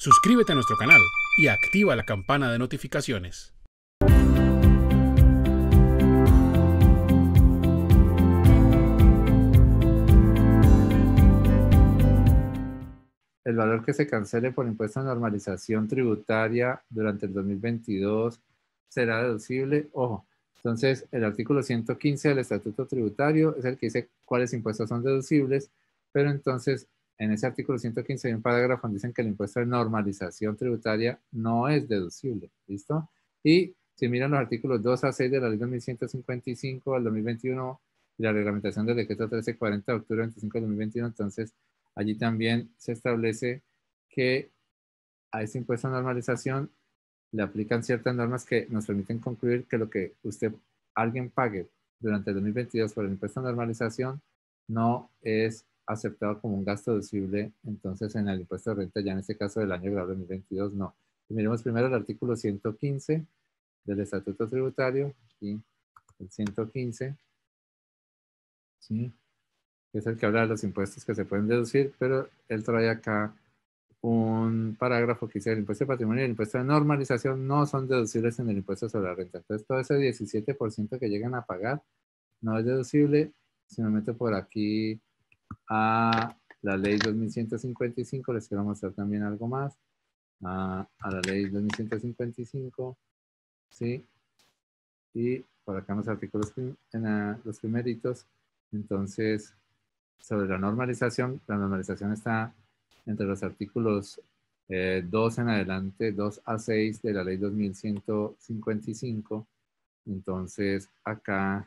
Suscríbete a nuestro canal y activa la campana de notificaciones. El valor que se cancele por impuesto de normalización tributaria durante el 2022 será deducible. Ojo, entonces el artículo 115 del Estatuto Tributario es el que dice cuáles impuestos son deducibles, pero entonces en ese artículo 115 hay un parágrafo donde dicen que el impuesto de normalización tributaria no es deducible. ¿Listo? Y si miran los artículos 2 a 6 de la Ley 2155 del 2021 y la reglamentación del decreto 1340 de octubre 25 del 2021, entonces allí también se establece que a este impuesto de normalización le aplican ciertas normas que nos permiten concluir que lo que alguien pague durante el 2022 por el impuesto de normalización no es aceptado como un gasto deducible, entonces en el impuesto de renta, ya en este caso del año grabado 2022, no. Y miremos primero el artículo 115 del Estatuto Tributario, y el 115, ¿sí? Que es el que habla de los impuestos que se pueden deducir, pero él trae acá un parágrafo que dice el impuesto de patrimonio y el impuesto de normalización no son deducibles en el impuesto sobre la renta. Entonces, todo ese 17% que llegan a pagar no es deducible. Si me meto por aquí a la ley 2155, les quiero mostrar también algo más. A la ley 2155, ¿sí? Y por acá en los artículos, los primeritos, entonces, sobre la normalización está entre los artículos 2 en adelante, 2 a 6 de la ley 2155. Entonces, acá,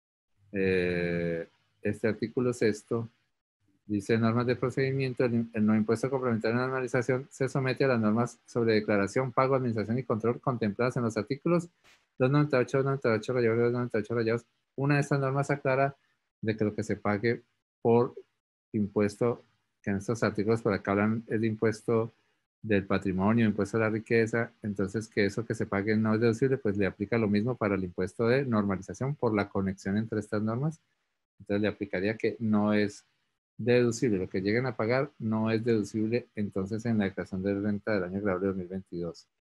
este artículo sexto dice normas de procedimiento. El no impuesto complementario de normalización se somete a las normas sobre declaración, pago, administración y control contempladas en los artículos 298, 298 rayados, 298 rayados. Una de estas normas aclara de que lo que se pague por impuesto, que en estos artículos por acá hablan es de impuesto del patrimonio, impuesto a la riqueza, entonces que eso que se pague no es deducible, pues le aplica lo mismo para el impuesto de normalización por la conexión entre estas normas. Entonces le aplicaría que no es deducible, lo que lleguen a pagar no es deducible entonces en la declaración de renta del año grabable 2022.